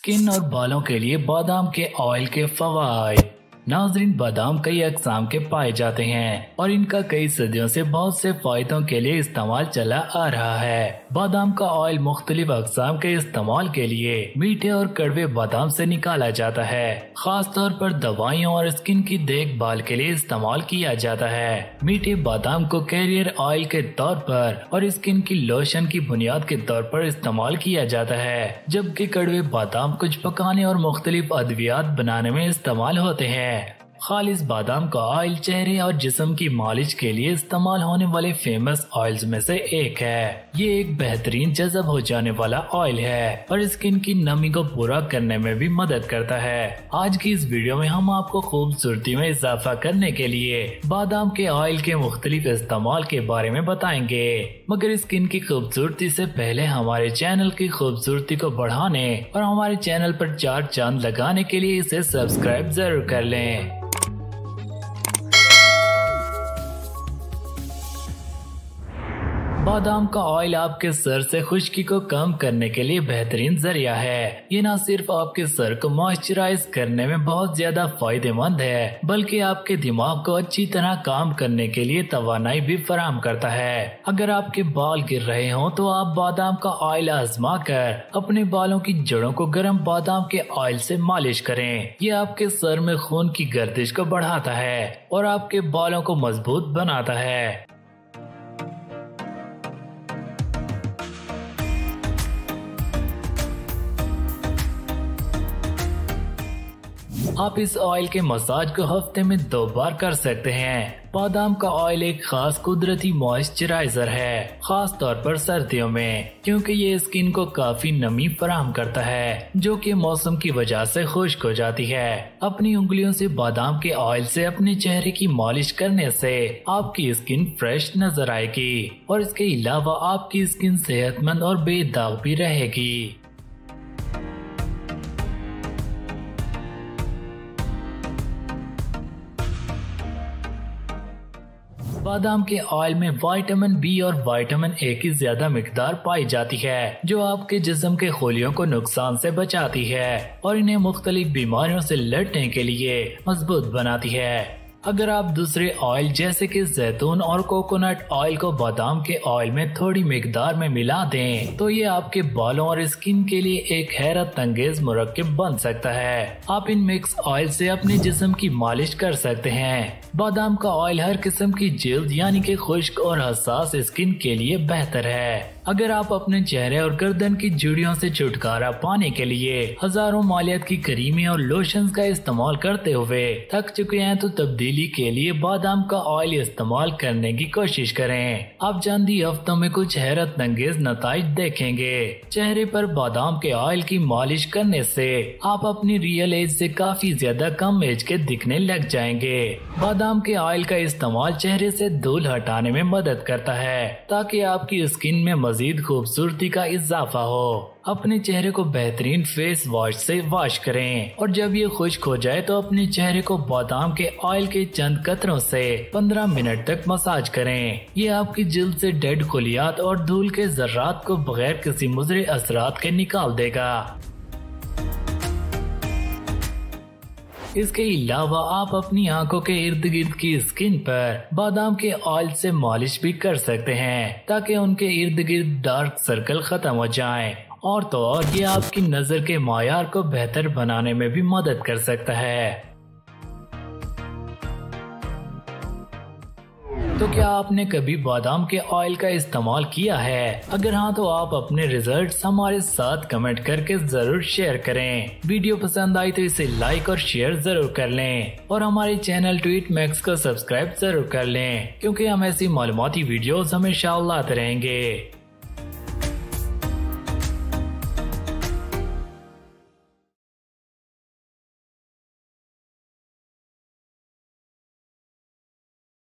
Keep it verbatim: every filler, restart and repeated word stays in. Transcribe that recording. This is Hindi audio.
स्किन और बालों के लिए बादाम के ऑयल के फवाइद। नाज़रीन, बादाम कई अक़साम के पाए जाते हैं और इनका कई सदियों से बहुत से फायदों के लिए इस्तेमाल चला आ रहा है। बादाम का ऑयल मुख्तलिफ अक़साम के इस्तेमाल के लिए मीठे और कड़वे बादाम से निकाला जाता है। खास तौर पर दवाइयों और स्किन की देखभाल के लिए इस्तेमाल किया जाता है। मीठे बादाम को कैरियर ऑयल के तौर पर और स्किन की लोशन की बुनियाद के तौर पर इस्तेमाल किया जाता है, जबकि कड़वे बादाम कुछ पकाने और मुख्तलिफ अद्वियात बनाने में इस्तेमाल होते हैं। खालिस बादाम का ऑयल चेहरे और जिस्म की मालिश के लिए इस्तेमाल होने वाले फेमस ऑयल्स में से एक है। ये एक बेहतरीन जज़ब हो जाने वाला ऑयल है और स्किन की नमी को पूरा करने में भी मदद करता है। आज की इस वीडियो में हम आपको खूबसूरती में इजाफा करने के लिए बादाम के ऑयल के मुख्तलिफ इस्तेमाल के बारे में बताएंगे। मगर स्किन की खूबसूरती से पहले हमारे चैनल की खूबसूरती को बढ़ाने और हमारे चैनल पर चार चांद लगाने के लिए इसे सब्सक्राइब जरूर कर लें। बादाम का ऑयल आपके सर से खुश्की को कम करने के लिए बेहतरीन जरिया है। ये न सिर्फ आपके सर को मॉइस्चराइज करने में बहुत ज्यादा फायदेमंद है, बल्कि आपके दिमाग को अच्छी तरह काम करने के लिए तवानाई भी फराहम करता है। अगर आपके बाल गिर रहे हों तो आप बादाम का ऑयल आजमा कर अपने बालों की जड़ों को गर्म बादाम के ऑयल से मालिश करें। ये आपके सर में खून की गर्दिश को बढ़ाता है और आपके बालों को मजबूत बनाता है। आप इस ऑयल के मसाज को हफ्ते में दो बार कर सकते हैं। बादाम का ऑयल एक खास कुदरती मॉइस्चराइजर है, खास तौर पर सर्दियों में, क्योंकि ये स्किन को काफी नमी फराहम करता है जो कि मौसम की वजह से खुश्क हो जाती है। अपनी उंगलियों से बादाम के ऑयल से अपने चेहरे की मालिश करने से आपकी स्किन फ्रेश नजर आएगी और इसके अलावा आपकी स्किन सेहतमंद और बेदाग भी रहेगी। बादाम के ऑयल में विटामिन बी और विटामिन ए की ज्यादा मिकदार पाई जाती है, जो आपके जिस्म के खोलियों को नुकसान से बचाती है और इन्हें मुख्तलिफ बीमारियों से लड़ने के लिए मजबूत बनाती है। अगर आप दूसरे ऑयल जैसे कि जैतून और कोकोनट ऑयल को बादाम के ऑयल में थोड़ी मिकदार में मिला दें तो ये आपके बालों और स्किन के लिए एक हैरत अंगेज मुरक्किब बन सकता है। आप इन मिक्स ऑयल से अपने जिस्म की मालिश कर सकते हैं। बादाम का ऑयल हर किस्म की जिल्द यानी कि खुश्क और हसास स्किन के लिए बेहतर है। अगर आप अपने चेहरे और गर्दन की झुर्रियों से छुटकारा पाने के लिए हजारों मालियत की क्रीमें और लोशंस का इस्तेमाल करते हुए थक चुके हैं तो तब्दीली के लिए बादाम का ऑयल इस्तेमाल करने की कोशिश करें। आप चंद ही हफ्तों में कुछ हैरत अंगेज नताइज देखेंगे। चेहरे पर बादाम के ऑयल की मालिश करने से आप अपनी रियल एज से काफी ज्यादा कम एज के दिखने लग जाएंगे। बादाम के ऑयल का इस्तेमाल चेहरे से धूल हटाने में मदद करता है ताकि आपकी स्किन में मजीद खूबसूरती का इजाफा हो। अपने चेहरे को बेहतरीन फेस वॉश से वॉश करें और जब ये खुश्क हो जाए तो अपने चेहरे को बादाम के ऑयल के चंद कतरों से पंद्रह मिनट तक मसाज करें। ये आपकी जिल्द से डेड खुलियात और धूल के जर्रात को बगैर किसी मुज़रे असरात के निकाल देगा। इसके अलावा आप अपनी आंखों के इर्द गिर्द की स्किन पर बादाम के ऑयल से मालिश भी कर सकते हैं ताकि उनके इर्द गिर्द डार्क सर्कल खत्म हो जाएं। और तो और ये आपकी नजर के मायार को बेहतर बनाने में भी मदद कर सकता है। तो क्या आपने कभी बादाम के ऑयल का इस्तेमाल किया है? अगर हाँ तो आप अपने रिजल्ट्स हमारे साथ कमेंट करके जरूर शेयर करें। वीडियो पसंद आई तो इसे लाइक और शेयर जरूर कर लें और हमारे चैनल ट्वीट मैक्स को सब्सक्राइब जरूर कर लें, क्योंकि हम ऐसी मालूमाती वीडियोस हमेशा लाते रहेंगे।